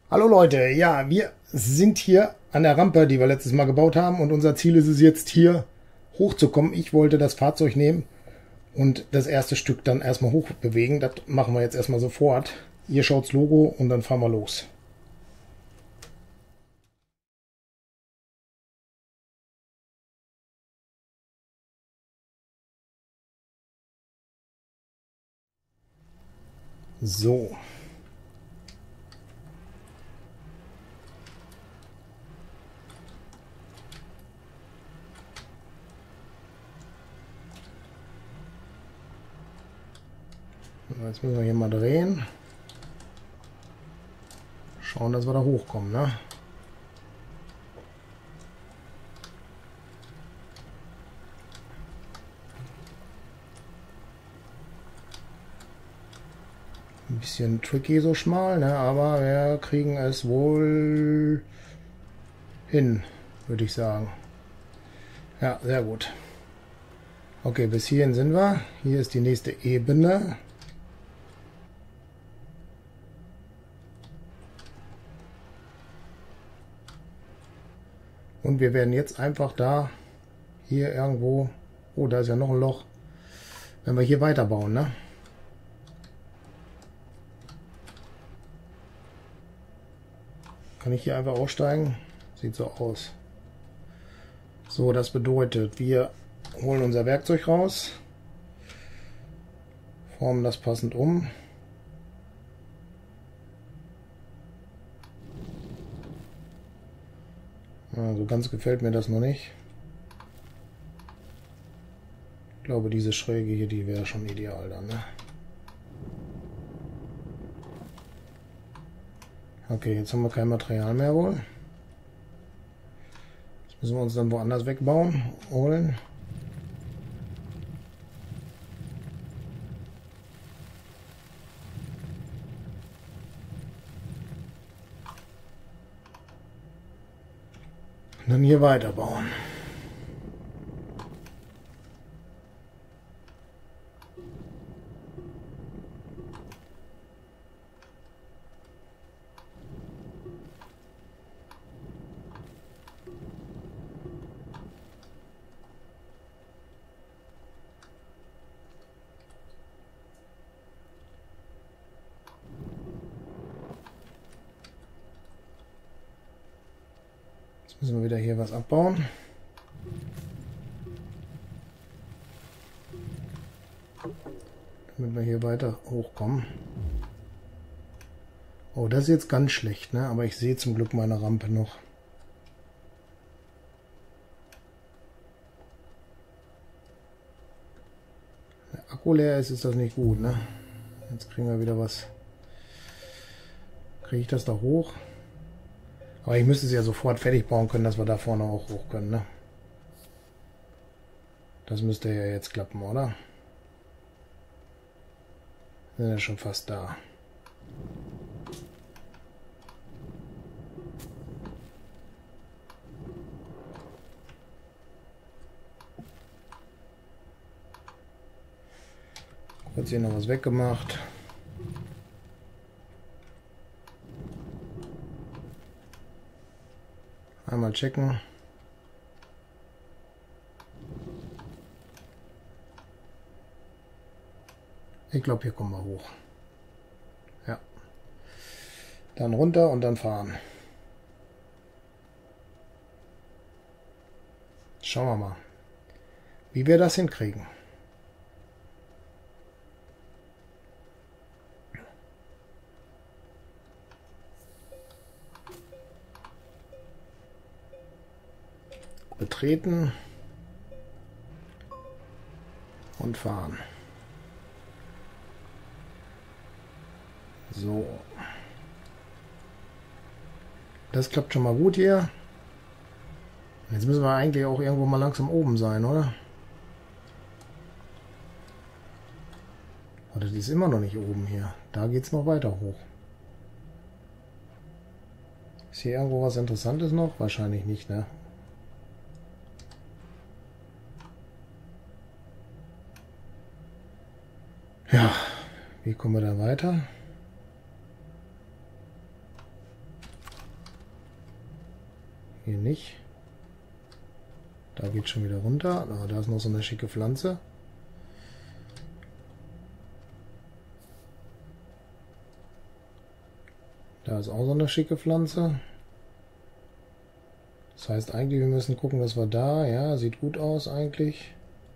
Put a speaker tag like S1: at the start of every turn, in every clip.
S1: Hallo Leute, ja, wir sind hier an der Rampe, die wir letztes Mal gebaut haben, und unser Ziel ist es jetzt hier hochzukommen. Ich wollte das Fahrzeug nehmen und das erste Stück dann erstmal hochbewegen. Das machen wir jetzt erstmal sofort. Ihr schaut's Logo und dann fahren wir los. So. Jetzt müssen wir hier mal drehen. Schauen, dass wir da hochkommen, ne? Ein bisschen tricky so schmal, ne? Aber wir kriegen es wohl hin, würde ich sagen. Ja, sehr gut. Okay, bis hierhin sind wir. Hier ist die nächste Ebene. Und wir werden jetzt einfach da, hier irgendwo, oh, da ist ja noch ein Loch, wenn wir hier weiterbauen, ne? Kann ich hier einfach aussteigen? Sieht so aus. So, das bedeutet, wir holen unser Werkzeug raus, formen das passend um. Also ganz gefällt mir das noch nicht. Ich glaube, diese Schräge hier, die wäre schon ideal dann, ne? Okay, jetzt haben wir kein Material mehr wohl. Jetzt müssen wir uns dann woanders wegbauen, holen. Und dann hier weiterbauen. Jetzt müssen wir wieder hier was abbauen. Damit wir hier weiter hochkommen. Oh, das ist jetzt ganz schlecht, ne? Aber ich sehe zum Glück meine Rampe noch. Wenn der Akku leer ist, ist das nicht gut, ne? Jetzt kriegen wir wieder was. Kriege ich das da hoch? Aber ich müsste es ja sofort fertig bauen können, dass wir da vorne auch hoch können, ne? Das müsste ja jetzt klappen, oder? Wir sind ja schon fast da. Kurz hier noch was weggemacht. Einmal checken. Ich glaube, hier kommen wir hoch. Ja. Dann runter und dann fahren. Schauen wir mal, wie wir das hinkriegen. Betreten und fahren. So. Das klappt schon mal gut hier. Jetzt müssen wir eigentlich auch irgendwo mal langsam oben sein, oder? Oder die ist immer noch nicht oben hier. Da geht es noch weiter hoch. Ist hier irgendwo was Interessantes noch? Wahrscheinlich nicht, ne? Ja, wie kommen wir da weiter? hier nicht. Da geht schon wieder runter. Da ist noch so eine schicke Pflanze. Da ist auch so eine schicke Pflanze. Das heißt eigentlich, wir müssen gucken, dass wir da... Ja, sieht gut aus eigentlich.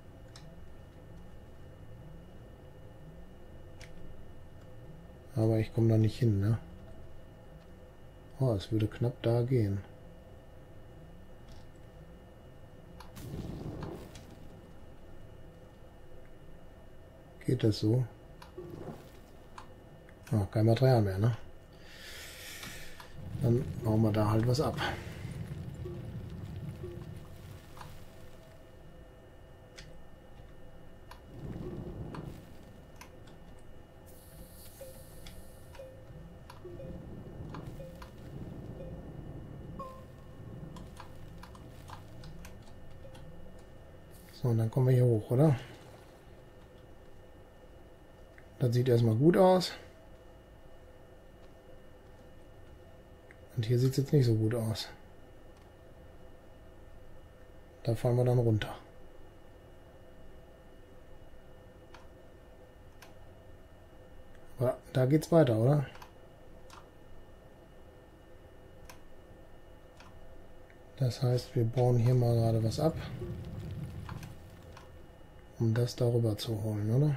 S1: Aber ich komme da nicht hin, ne? Oh, es würde knapp da gehen. Geht das so? Oh, kein Material mehr, ne? Dann bauen wir da halt was ab. So, und dann kommen wir hier hoch, oder? Das sieht erstmal gut aus. Und hier sieht es jetzt nicht so gut aus. Da fallen wir dann runter. Aber da geht's weiter, oder? Das heißt, wir bauen hier mal gerade was ab, um das darüber zu holen, oder?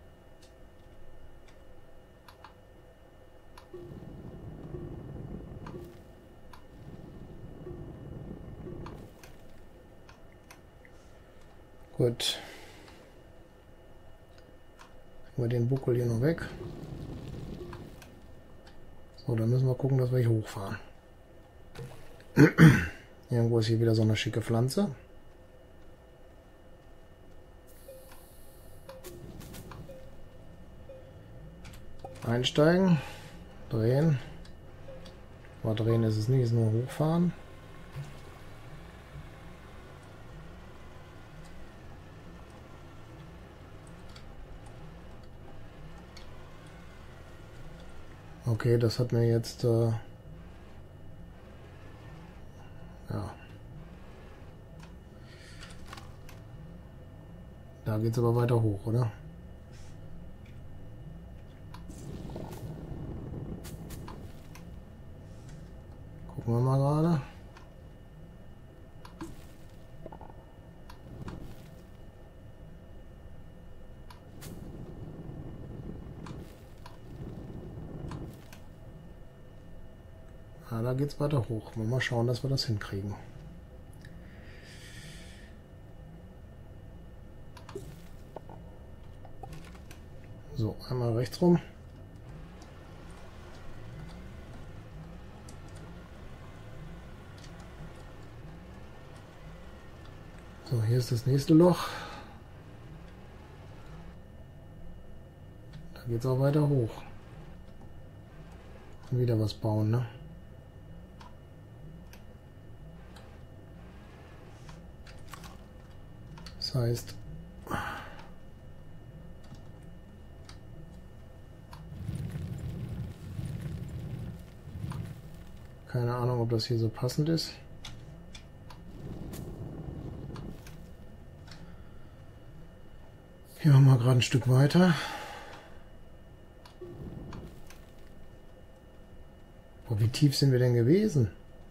S1: Gut. Nehmen wir den Buckel hier noch weg. So, dann müssen wir gucken, dass wir hier hochfahren. Irgendwo ist hier wieder so eine schicke Pflanze. Einsteigen. Drehen. Aber drehen ist es nicht, ist nur hochfahren. Okay, das hat mir jetzt... ja. Da geht es aber weiter hoch, oder? Gucken wir mal gerade. Ja, da geht es weiter hoch. Mal schauen, dass wir das hinkriegen. So, einmal rechts rum. So, hier ist das nächste Loch. Da geht es auch weiter hoch. Und wieder was bauen, ne? Das heißt, keine Ahnung, ob das hier so passend ist. Hier machen wir gerade ein Stück weiter. Boah, wie tief sind wir denn gewesen?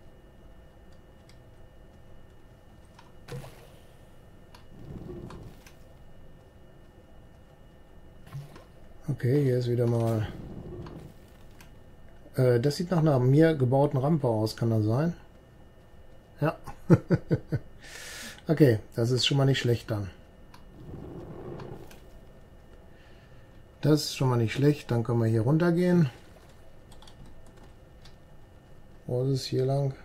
S1: Okay, hier ist wieder mal... das sieht nach einer mir gebauten Rampe aus, kann das sein? Ja. Okay, das ist schon mal nicht schlecht dann. Das ist schon mal nicht schlecht, dann können wir hier runter gehen. Wo ist es? Hier lang.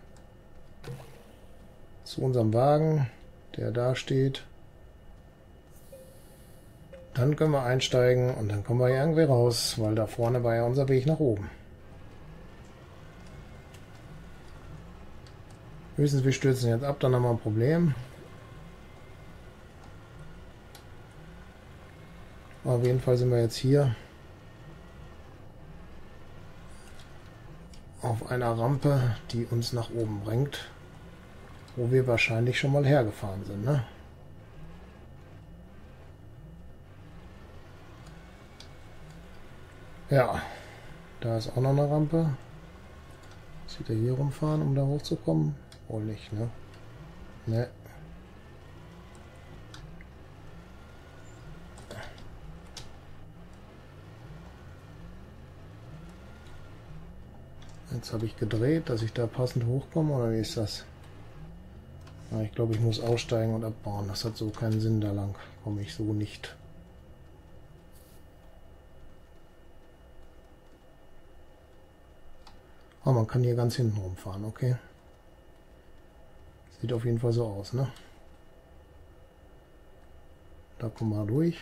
S1: Zu unserem Wagen, der da steht. Dann können wir einsteigen und dann kommen wir hier irgendwie raus, weil da vorne war ja unser Weg nach oben. Höchstens wir stürzen jetzt ab, dann haben wir ein Problem. Aber auf jeden Fall sind wir jetzt hier auf einer Rampe, die uns nach oben bringt. wo wir wahrscheinlich schon mal hergefahren sind, ne? Ja, da ist auch noch eine Rampe. Sieht er hier rumfahren, um da hochzukommen? Wohl nicht, ne? Ne. Jetzt habe ich gedreht, dass ich da passend hochkomme, oder wie ist das? Ja, ich glaube, ich muss aussteigen und abbauen. Das hat so keinen Sinn, da lang komme ich so nicht. Oh, man kann hier ganz hinten rumfahren, okay. Sieht auf jeden Fall so aus, ne? Da kommen wir durch.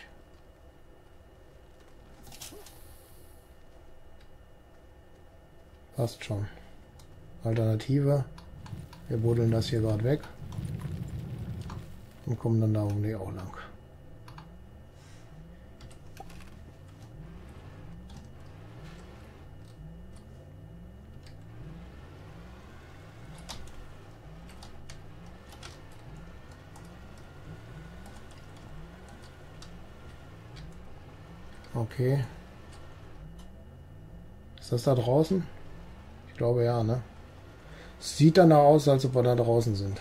S1: Passt schon. Alternative. Wir buddeln das hier gerade weg. Und kommen dann da um die auch lang. Okay. Ist das da draußen? Ich glaube ja, ne? Sieht danach aus, als ob wir da draußen sind.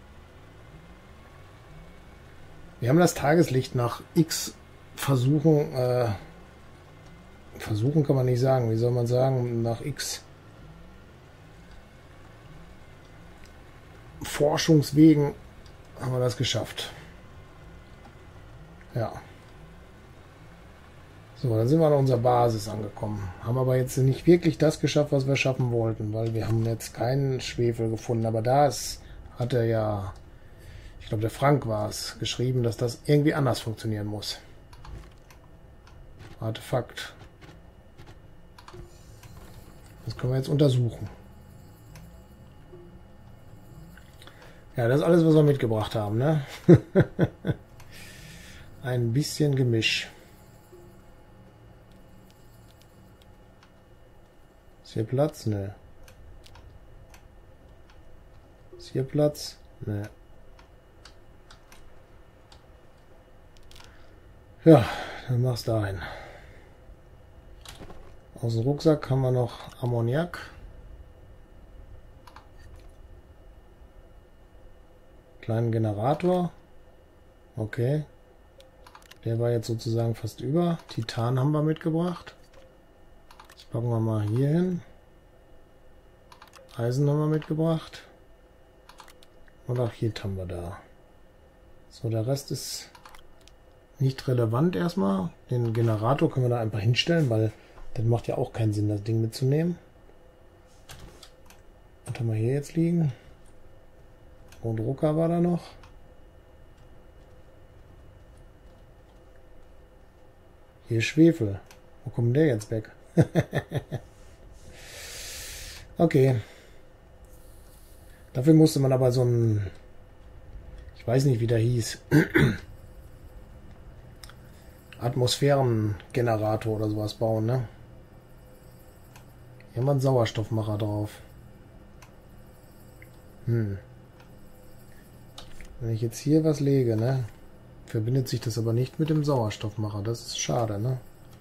S1: Wir haben das Tageslicht nach X Versuchen, Versuchen kann man nicht sagen, wie soll man sagen, nach X Forschungswegen haben wir das geschafft. Ja. So, dann sind wir an unserer Basis angekommen. Haben aber jetzt nicht wirklich das geschafft, was wir schaffen wollten, weil wir haben jetzt keinen Schwefel gefunden. Aber da hat er ja, ich glaube der Frank war es, geschrieben, dass das irgendwie anders funktionieren muss. Artefakt. Das können wir jetzt untersuchen. Ja, das ist alles, was wir mitgebracht haben, ne? Ein bisschen Gemisch. Ist hier Platz? Ne. Ist hier Platz? Ne. Ja, dann mach's dahin. Aus dem Rucksack haben wir noch Ammoniak. Kleinen Generator. Okay. Der war jetzt sozusagen fast über. Titan haben wir mitgebracht. Das packen wir mal hier hin. Eisen haben wir mitgebracht. Und auch hier haben wir da. So, der Rest ist nicht relevant erstmal. Den Generator können wir da einfach hinstellen, weil das macht ja auch keinen Sinn, das Ding mitzunehmen. Was haben wir hier jetzt liegen? Und Drucker war da noch. Hier ist Schwefel. Wo kommt der jetzt weg? Okay. Dafür musste man aber so einen, ich weiß nicht, wie der hieß, Atmosphärengenerator oder sowas bauen, ne? Hier haben wir einen Sauerstoffmacher drauf. Wenn ich jetzt hier was lege, ne? Verbindet sich das aber nicht mit dem Sauerstoffmacher. Das ist schade, ne?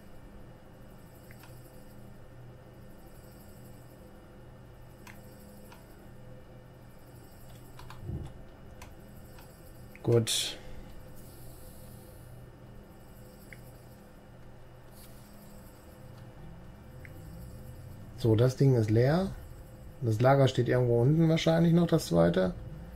S1: Gut. So, das Ding ist leer. Das Lager steht irgendwo unten wahrscheinlich noch, das zweite.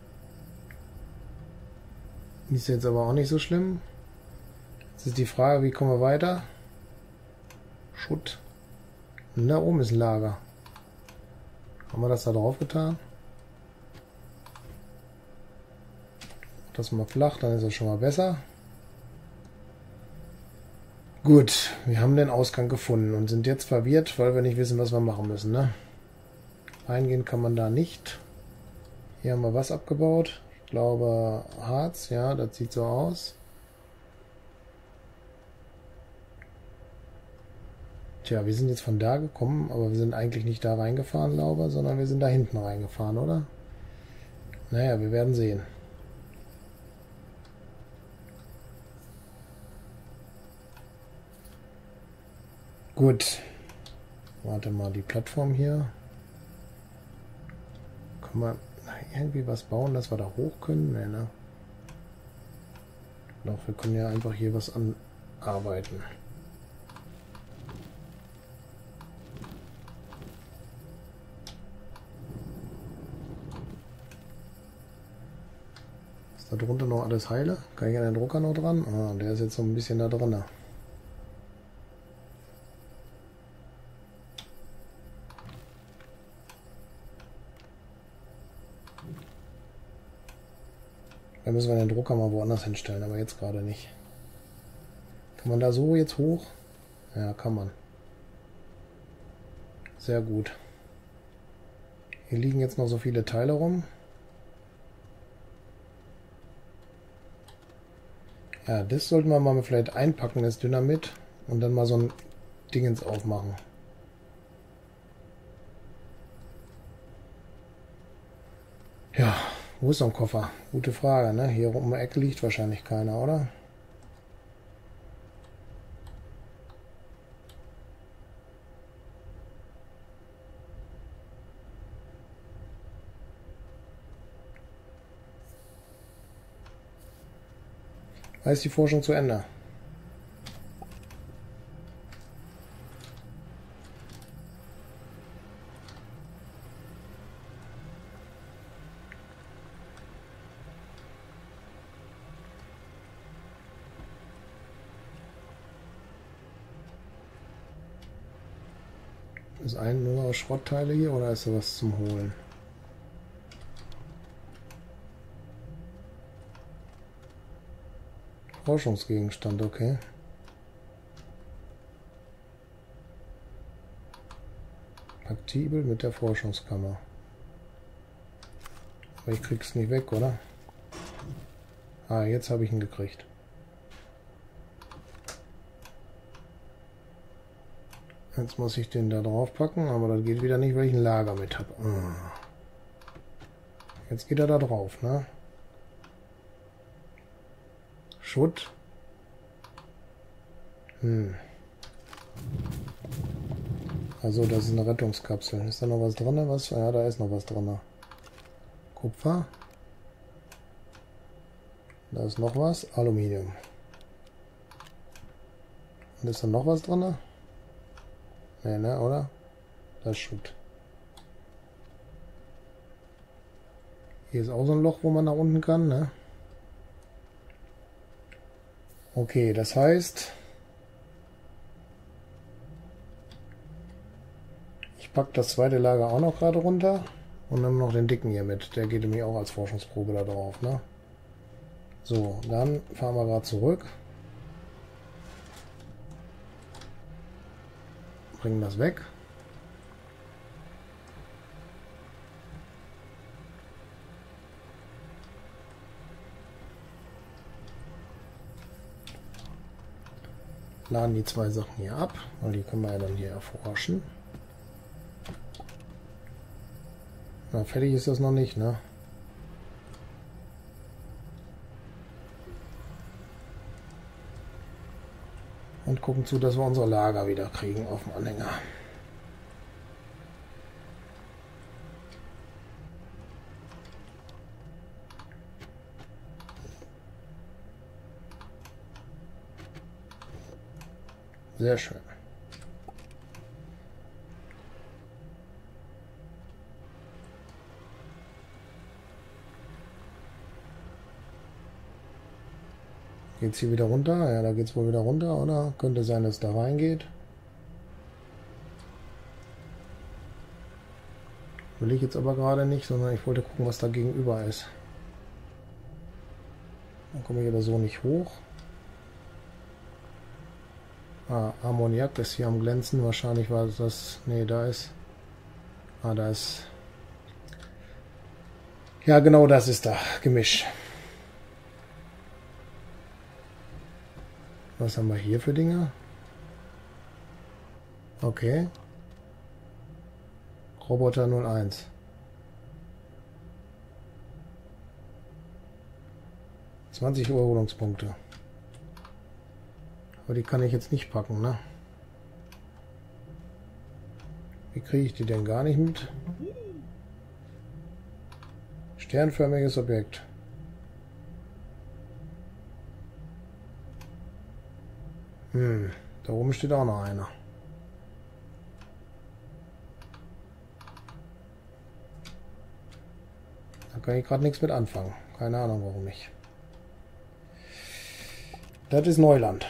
S1: Ist jetzt aber auch nicht so schlimm. Jetzt ist die Frage, wie kommen wir weiter? Schutt. Und da oben ist ein Lager. Haben wir das da drauf getan? Das mal flach, dann ist es schon mal besser. Gut, wir haben den Ausgang gefunden und sind jetzt verwirrt, weil wir nicht wissen, was wir machen müssen, ne? Reingehen kann man da nicht. Hier haben wir was abgebaut. Ich glaube Harz, ja, das sieht so aus. Tja, wir sind jetzt von da gekommen, aber wir sind eigentlich nicht da reingefahren, glaube ich, sondern wir sind da hinten reingefahren, oder? Naja, wir werden sehen. Gut. Warte mal, die Plattform hier. Kann man irgendwie was bauen, dass wir da hoch können? Nee, ne? Doch, wir können ja einfach hier was anarbeiten. Ist da drunter noch alles heile? Kann ich an den Drucker noch dran? Ah, der ist jetzt so ein bisschen da drin. Da müssen wir den Drucker mal woanders hinstellen, aber jetzt gerade nicht. Kann man da so jetzt hoch? Ja, kann man. Sehr gut. Hier liegen jetzt noch so viele Teile rum. Ja, das sollten wir mal vielleicht einpacken, das Dynamit, und dann mal so ein Dingens aufmachen. Ja, wo ist so ein Koffer? Gute Frage, ne? Hier um die Ecke liegt wahrscheinlich keiner, oder? Da ist die Forschung zu Ende. Ist ein nur Schrottteile hier oder ist da was zum Holen? Forschungsgegenstand, okay. Kompatibel mit der Forschungskammer. Aber ich krieg's nicht weg, oder? Ah, jetzt habe ich ihn gekriegt. Jetzt muss ich den da drauf packen, aber das geht wieder nicht, weil ich ein Lager mit habe. Jetzt geht er da drauf, ne? Schutt. Also das ist eine Rettungskapsel. Ist da noch was drin? Was? Ja, da ist noch was drin. Kupfer. Da ist noch was. Aluminium. Und ist da noch was drin? Ne, oder? Das ist Schutt. Hier ist auch so ein Loch, wo man nach unten kann, ne? Okay, das heißt, ich packe das zweite Lager auch noch gerade runter und nehme noch den dicken hier mit. Der geht nämlich auch als Forschungsprobe da drauf, ne? So, dann fahren wir gerade zurück. Bringen das weg. Laden die zwei Sachen hier ab, weil die können wir ja dann hier erforschen. Na, fertig ist das noch nicht, ne? Und gucken zu, dass wir unsere Lager wieder kriegen auf dem Anhänger. Sehr schön. Geht's hier wieder runter? Ja, da geht's wohl wieder runter, oder? Könnte sein, dass es da reingeht. Will ich jetzt aber gerade nicht, sondern ich wollte gucken, was da gegenüber ist. Dann komme ich aber so nicht hoch. Ah, Ammoniak ist hier am Glänzen. Wahrscheinlich war das... Nee, da ist... Ah, da ist... Ja, genau das ist da. Gemisch. Was haben wir hier für Dinge? Okay. Roboter 01. 20 Erholungspunkte. Aber die kann ich jetzt nicht packen, ne? Wie kriege ich die denn gar nicht mit? Sternförmiges Objekt. Da oben steht auch noch einer. Da kann ich gerade nichts mit anfangen. Keine Ahnung, warum nicht. Das ist Neuland.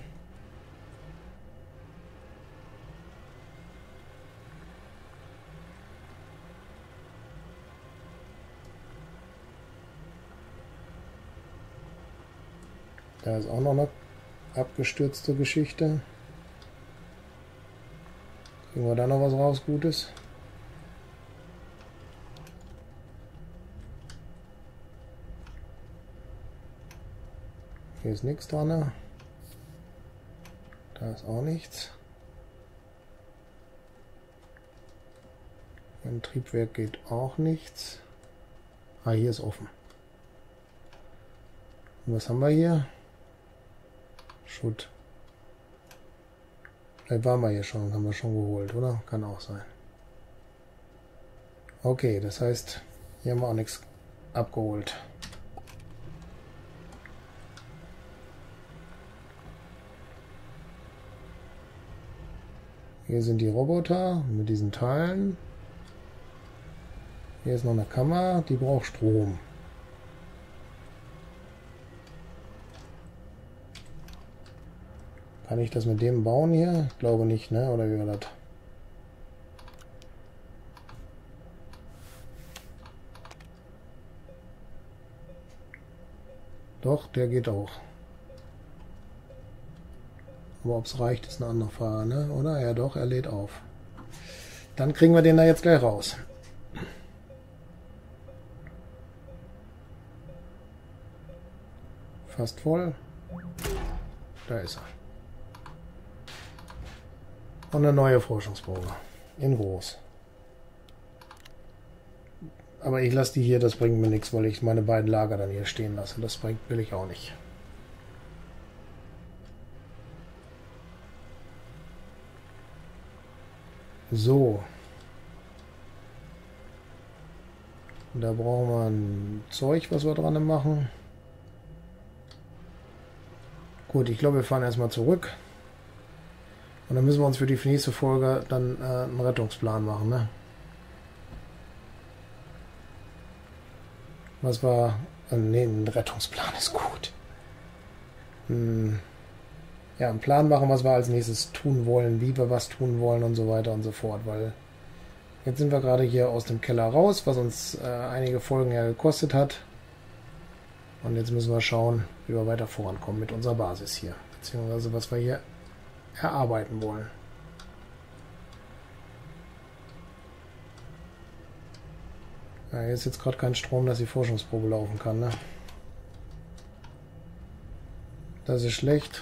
S1: Da ist auch noch eine abgestürzte Geschichte. Kriegen wir da noch was raus Gutes? Hier ist nichts dran. Ne? Da ist auch nichts. Im Triebwerk geht auch nichts. Ah, hier ist offen. Und was haben wir hier? Schutt. Vielleicht waren wir hier schon, haben wir schon geholt, oder? Kann auch sein. Okay, das heißt, hier haben wir auch nichts abgeholt. Hier sind die Roboter mit diesen Teilen. Hier ist noch eine Kammer, die braucht Strom. Kann ich das mit dem bauen hier? Ich glaube nicht, ne? Oder wie war das? Doch, der geht auch. Aber ob es reicht, ist eine andere Frage, ne? Oder? Ja doch, er lädt auf. Dann kriegen wir den da jetzt gleich raus. Fast voll. Da ist er. Und eine neue Forschungsprobe. In groß. Aber ich lasse die hier, das bringt mir nichts, weil ich meine beiden Lager dann hier stehen lasse. Das will ich auch nicht. So. Da brauchen wir ein Zeug, was wir dran machen. Gut, ich glaube, wir fahren erstmal zurück. Und dann müssen wir uns für die nächste Folge dann einen Rettungsplan machen, ne? Was war... ne, ein Rettungsplan ist gut. Ja, einen Plan machen, was wir als nächstes tun wollen, wie wir was tun wollen und so weiter und so fort. Weil jetzt sind wir gerade hier aus dem Keller raus, was uns einige Folgen ja gekostet hat. Und jetzt müssen wir schauen, wie wir weiter vorankommen mit unserer Basis hier. Beziehungsweise was wir hier erarbeiten wollen. Ja, hier ist jetzt gerade kein Strom, dass die Forschungsprobe laufen kann, ne? Das ist schlecht.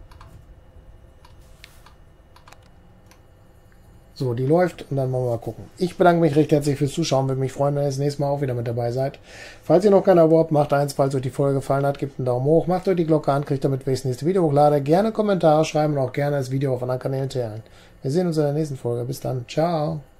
S1: So, die läuft und dann wollen wir mal gucken. Ich bedanke mich recht herzlich fürs Zuschauen. Würde mich freuen, wenn ihr das nächste Mal auch wieder mit dabei seid. Falls ihr noch kein Abo habt, macht eins. Falls euch die Folge gefallen hat, gebt einen Daumen hoch. Macht euch die Glocke an, kriegt damit, wenn ich das nächste Video hochlade. Gerne Kommentare schreiben und auch gerne das Video auf anderen Kanälen teilen. Wir sehen uns in der nächsten Folge. Bis dann. Ciao.